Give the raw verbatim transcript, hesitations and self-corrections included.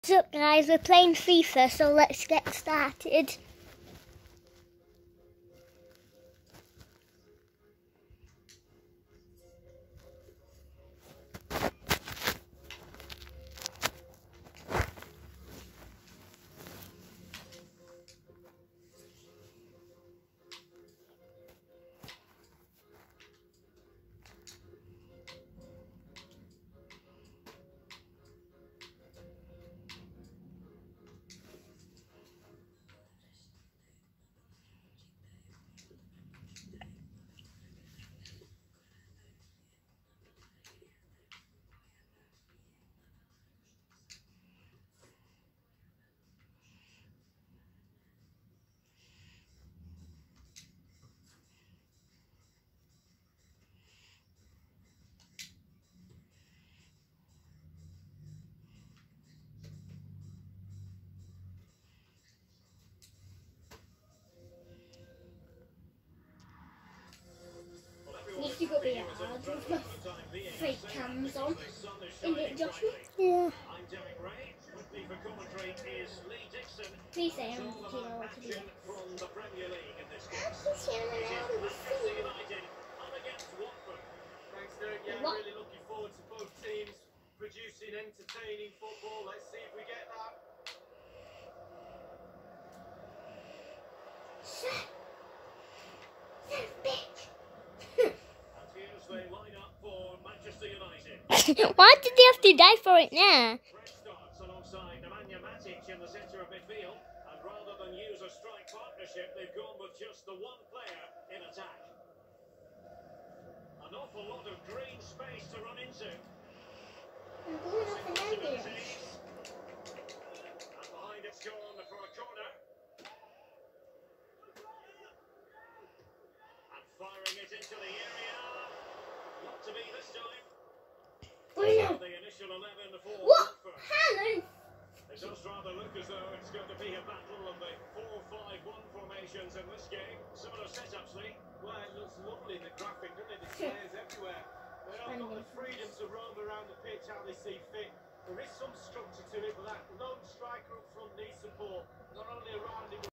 What's up guys, we're playing FIFA, so let's get started. Need to go be hard with my fake cams on. Isn't it, Joshua? Yeah. Please say I'm looking at what to do. Thanks, Derek. Yeah, What? really looking forward to both teams producing entertaining football. Let's see if we get that. Shut. Shut, bitch. And here's the lineup for Manchester United. Why did they have to die for it now? Fresh starts alongside Nemanja Matic in the centre of midfield, and rather than use a strike partnership, they've gone with just the one player in attack. An awful lot of green space to run into. I'm going off an ambulance. And behind it's gone for a corner. And firing it into the area. Not to be this time. Oh no. The initial eleven for What? Watford. Helen? It does rather look as though it's going to be a battle of the four five one formations in this game. Similar setups, Lee. Well, it looks lovely in the graphic, doesn't it? The players everywhere. They all got the freedom to roam around the pitch how they see fit. There is some structure to it, but that lone striker up front needs support, not only around him.